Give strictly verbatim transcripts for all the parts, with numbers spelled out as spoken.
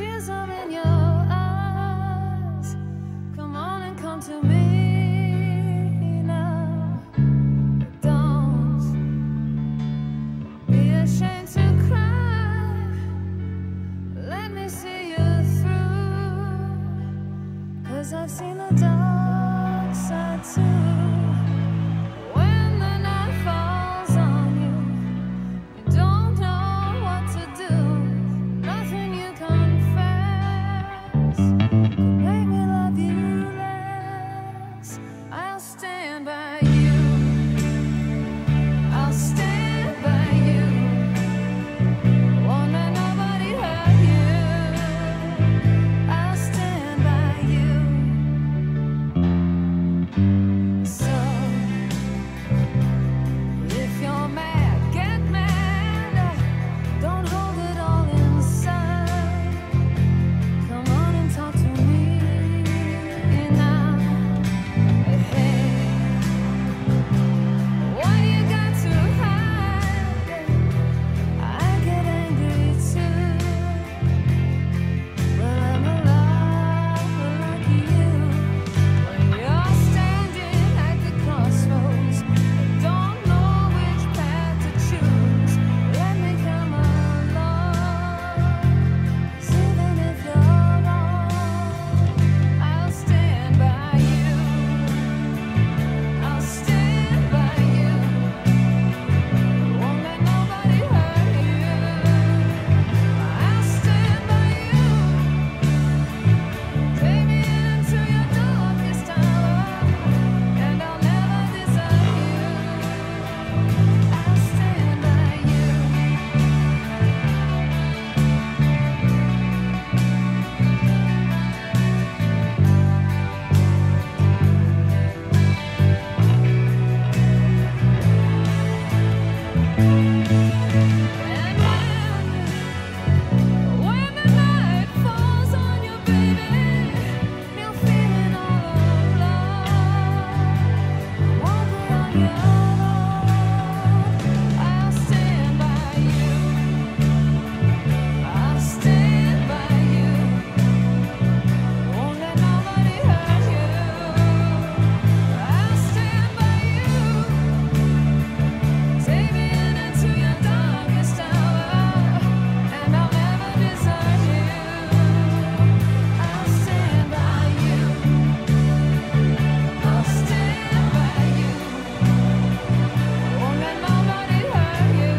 tears are in your eyes. Come on and come to me now. Don't be ashamed to cry. Let me see you through. 'Cause I've seen the dark side too. When the night falls on you, you don't know what to do. Nothing you confess could make me love you less. I'll stand by you. I'll stand by you. Won't let nobody hurt you. I'll stand by you. So if you're mad, get mad. Don't hold it all inside. Come on and talk to me now. Hey, what you got to hide? I get angry too. But I'm a lover like you. When you're standing at the crossroads and don't know which path to choose, let me come along. 'Cause even if you're wrong, I'll stand by you. I'll stand by you. Won't let nobody hurt you. I'll stand by you. Take me into your darkest hour, and I'll never desert you. I'll stand by you. And when, when the night falls on you, baby, you're feeling all alone. Won't be on your own. I'll stand by you. I'll stand by you. Won't let nobody hurt you. I'll stand by you. Take me in into your darkest hour, and I'll never desert you. I'll stand by you. I'll stand by you. Won't let nobody hurt you.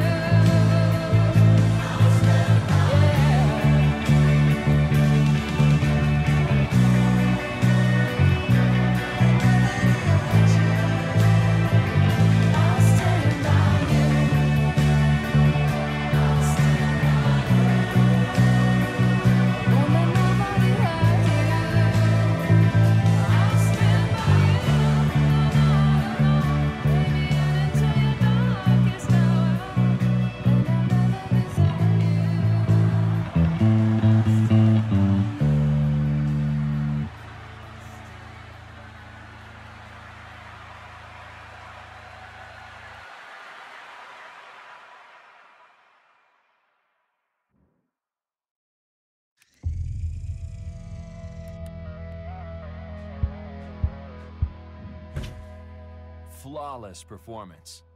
I'll stand by you. I'll stand by you. I'll stand by you. Won't let nobody hurt you. I'll stand by you. Take me in into your darkest hour, and I'll never desert you. Flawless performance.